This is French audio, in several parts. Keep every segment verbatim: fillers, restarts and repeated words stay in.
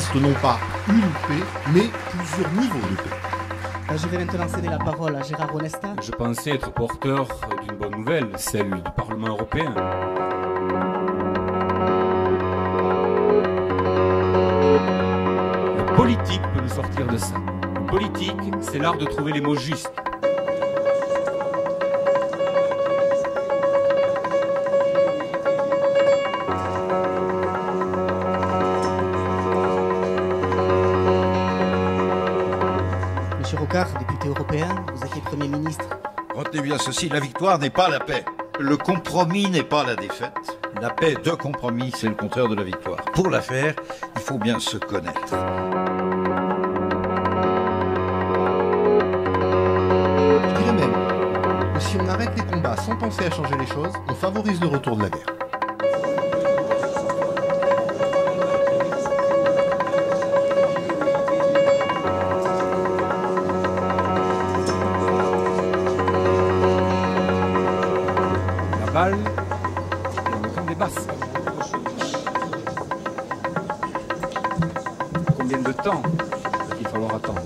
reste non pas une paix, mais plusieurs niveaux de paix. Je vais maintenant céder la parole à Gérard Onesta. Je pensais être porteur d'une bonne nouvelle, celle du Parlement européen. Le politique peut nous sortir de ça. Le politique, c'est l'art de trouver les mots justes. Monsieur Rocard, député européen, vous êtes Premier ministre. Retenez bien ceci, la victoire n'est pas la paix. Le compromis n'est pas la défaite. La paix de compromis, c'est le contraire de la victoire. Pour la faire, il faut bien se connaître. Je dirais même que si on arrête les combats sans penser à changer les choses, on favorise le retour de la guerre. La balle est dans le camp des Basques. Combien de temps va-t-il falloir attendre?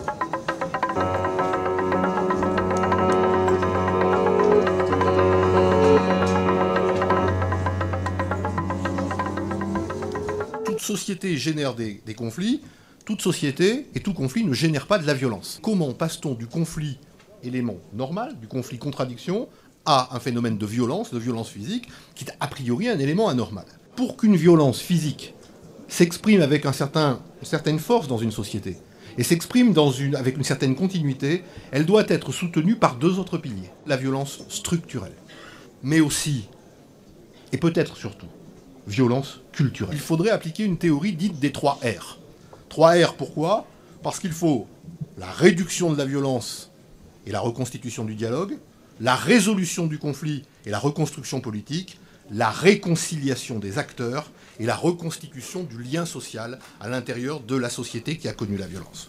Toute société génère des, des conflits, toute société et tout conflit ne génère pas de la violence. Comment passe-t-on du conflit élément normal, du conflit contradiction, à un phénomène de violence, de violence physique, qui est a priori un élément anormal? Pour qu'une violence physique s'exprime avec un certain, une certaine force dans une société, et s'exprime dans une, avec une certaine continuité, elle doit être soutenue par deux autres piliers. La violence structurelle, mais aussi, et peut-être surtout, violence culturelle. Il faudrait appliquer une théorie dite des trois R. Trois R, pourquoi? Parce qu'il faut la réduction de la violence et la reconstitution du dialogue, la résolution du conflit et la reconstruction politique, la réconciliation des acteurs et la reconstitution du lien social à l'intérieur de la société qui a connu la violence.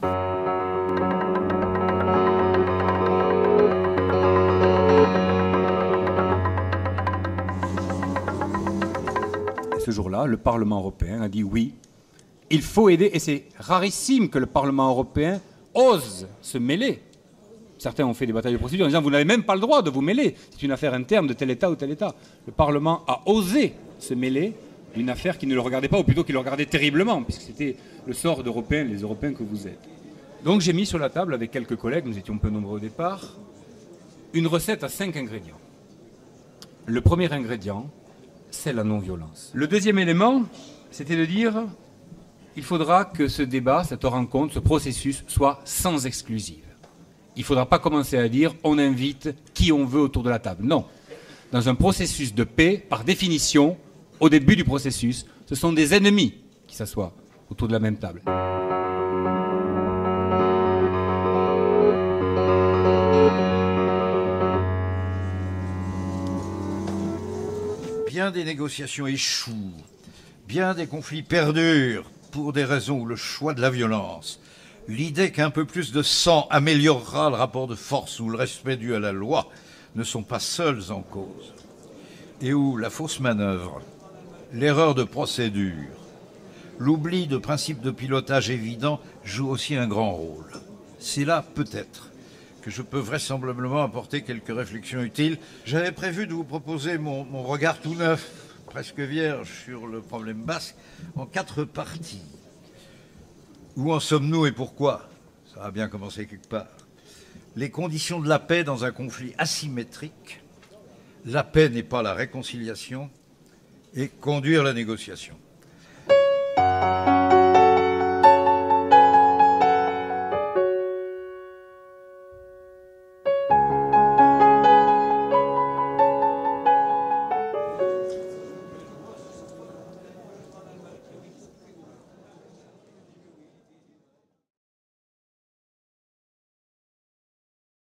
Et ce jour-là, le Parlement européen a dit oui, il faut aider, et c'est rarissime que le Parlement européen ose se mêler. Certains ont fait des batailles de procédure en disant vous n'avez même pas le droit de vous mêler, c'est une affaire interne de tel État ou tel État. Le Parlement a osé se mêler d'une affaire qui ne le regardait pas, ou plutôt qui le regardait terriblement, puisque c'était le sort d'Européens, les Européens que vous êtes. Donc j'ai mis sur la table, avec quelques collègues, nous étions peu nombreux au départ, une recette à cinq ingrédients. Le premier ingrédient, c'est la non-violence. Le deuxième élément, c'était de dire il faudra que ce débat, cette rencontre, ce processus soit sans exclusive. Il ne faudra pas commencer à dire on invite qui on veut autour de la table. Non. Dans un processus de paix, par définition, au début du processus, ce sont des ennemis qui s'assoient autour de la même table. Bien des négociations échouent, bien des conflits perdurent pour des raisons où le choix de la violence, l'idée qu'un peu plus de sang améliorera le rapport de force ou le respect dû à la loi ne sont pas seuls en cause. Et où la fausse manœuvre, l'erreur de procédure, l'oubli de principes de pilotage évidents jouent aussi un grand rôle. C'est là, peut-être, que je peux vraisemblablement apporter quelques réflexions utiles. J'avais prévu de vous proposer mon, mon regard tout neuf, presque vierge, sur le problème basque, en quatre parties. Où en sommes-nous et pourquoi? Ça a bien commencé quelque part. Les conditions de la paix dans un conflit asymétrique. La paix n'est pas la réconciliation. Et conduire la négociation.